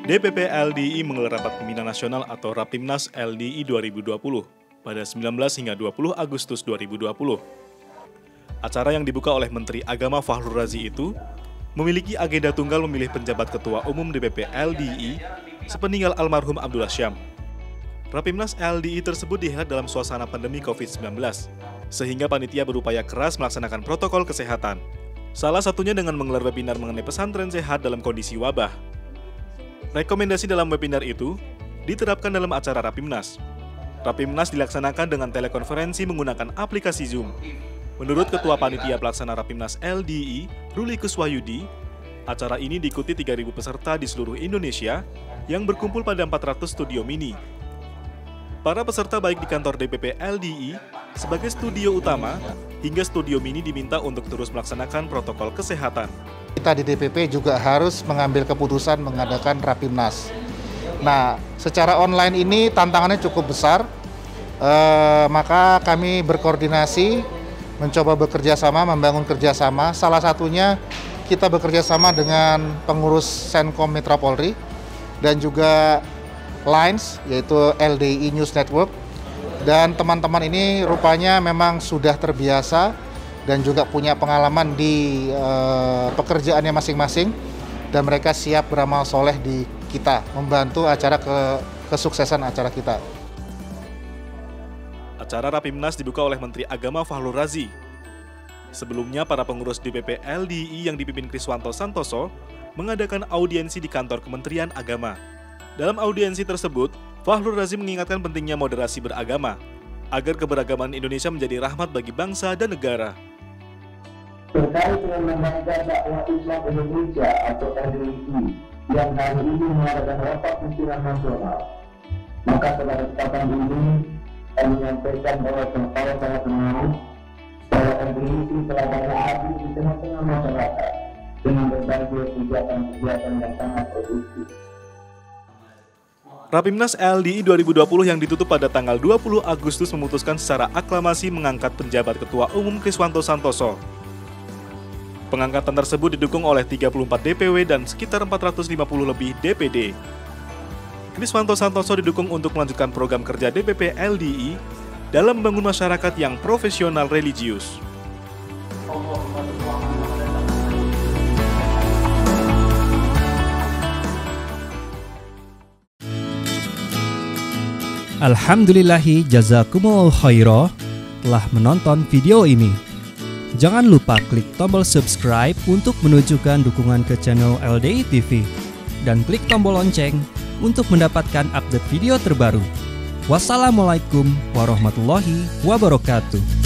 DPP LDI menggelar rapat pimpinan nasional atau Rapimnas LDI 2020 pada 19 hingga 20 Agustus 2020. Acara yang dibuka oleh Menteri Agama Fakhrul Razi itu memiliki agenda tunggal memilih penjabat Ketua Umum DPP LDI sepeninggal almarhum Abdullah Syam. Rapimnas LDI tersebut dihelat dalam suasana pandemi COVID-19, sehingga panitia berupaya keras melaksanakan protokol kesehatan. Salah satunya dengan menggelar webinar mengenai pesantren sehat dalam kondisi wabah. Rekomendasi dalam webinar itu diterapkan dalam acara Rapimnas. Rapimnas dilaksanakan dengan telekonferensi menggunakan aplikasi Zoom. Menurut Ketua Panitia Pelaksana Rapimnas LDI, Ruli Kuswayudi, acara ini diikuti 3.000 peserta di seluruh Indonesia yang berkumpul pada 400 studio mini. Para peserta baik di kantor DPP LDI sebagai studio utama hingga studio mini diminta untuk terus melaksanakan protokol kesehatan. Kita di DPP juga harus mengambil keputusan mengadakan Rapimnas. Nah, secara online ini tantangannya cukup besar, maka kami berkoordinasi, mencoba bekerja sama, membangun kerjasama. Salah satunya kita bekerja sama dengan pengurus Senkom Mitra Polri dan juga Lines, yaitu LDI News Network. Dan teman-teman ini rupanya memang sudah terbiasa dan juga punya pengalaman di pekerjaannya masing-masing. Dan mereka siap beramal soleh di kita, membantu acara kesuksesan acara kita. Acara Rapimnas dibuka oleh Menteri Agama Fakhrul Razi. Sebelumnya, para pengurus DPP LDI yang dipimpin Kriswanto Santoso mengadakan audiensi di kantor Kementerian Agama. Dalam audiensi tersebut, Fakhrul Razi mengingatkan pentingnya moderasi beragama, agar keberagaman Indonesia menjadi rahmat bagi bangsa dan negara. Terkait dengan lembaga dakwah Islam Indonesia atau LDI yang hari ini mengadakan rapat pimpinan nasional, maka pada kesempatan ini kami menyampaikan bahwa saya sangat mengenal bahwa LDI telah berhasil di tengah-tengah masyarakat dengan berbagai kegiatan-kegiatan yang sangat produktif. Rapimnas LDI 2020 yang ditutup pada tanggal 20 Agustus memutuskan secara aklamasi mengangkat penjabat Ketua Umum Kriswanto Santoso. Pengangkatan tersebut didukung oleh 34 DPW dan sekitar 450 lebih DPD. Kriswanto Santoso didukung untuk melanjutkan program kerja DPP LDI dalam membangun masyarakat yang profesional religius. Alhamdulillahi jazakumullah khairah telah menonton video ini. Jangan lupa klik tombol subscribe untuk menunjukkan dukungan ke channel LDI TV dan klik tombol lonceng untuk mendapatkan update video terbaru. Wassalamualaikum warahmatullahi wabarakatuh.